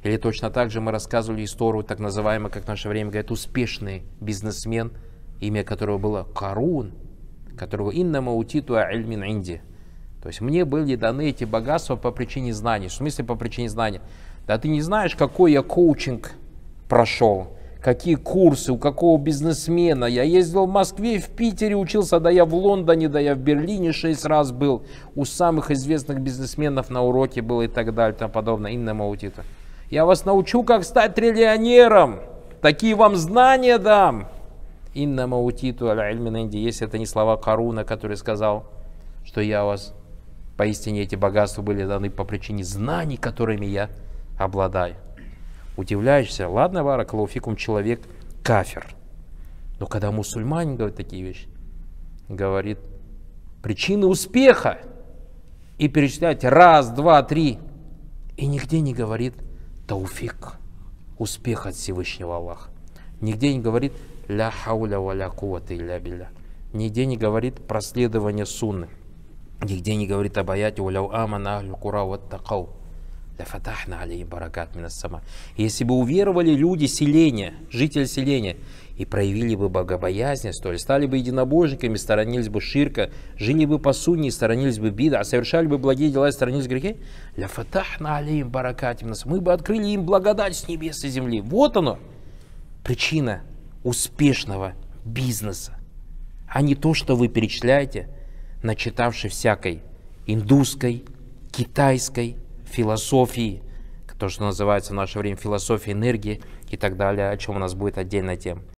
Или точно так же мы рассказывали историю, так называемый, как в наше время говорят, успешный бизнесмен, имя которого было Карун, которого иннама утиту ильмин инди. То есть мне были даны эти богатства по причине знаний. В смысле по причине знаний? Да ты не знаешь, какой я коучинг прошел, какие курсы, у какого бизнесмена. Я ездил в Москве, в Питере учился, да я в Лондоне, да я в Берлине 6 раз был. У самых известных бизнесменов на уроке был и так далее и тому подобное. Иннама утиту. Я вас научу, как стать триллионером. Такие вам знания дам. Иннама утиту аля ильмин инди. Если это не слова Каруна, который сказал, что я вас, поистине эти богатства были даны по причине знаний, которыми я обладаю. Удивляешься, ладно, баракаллаху фикум, человек кафир. Но когда мусульманин говорит такие вещи, говорит причины успеха и перечисляет раз, два, три, и нигде не говорит тауфик, успех от Всевышнего Аллаха. Нигде не говорит ля хауля ва ля куввата илля билля. Нигде не говорит проследование сунны. Нигде не говорит об аяте уляу амана ахлю кура ваттакау. Лафатахна алейхим баракат минас сама. Если бы уверовали люди селения, жители селения, и проявили бы богобоязненность, то есть стали бы единобожниками, сторонились бы ширка, жили бы по сунне, сторонились бы бида, совершали бы благие дела и сторонились грехи, лафатахна алейхим баракат минас сама. Мы бы открыли им благодать с небес и земли. Вот оно, причина успешного бизнеса, а не то, что вы перечисляете, начитавши всякой индусской, китайской философии, то, что называется в наше время философия энергии и так далее, о чем у нас будет отдельная тема.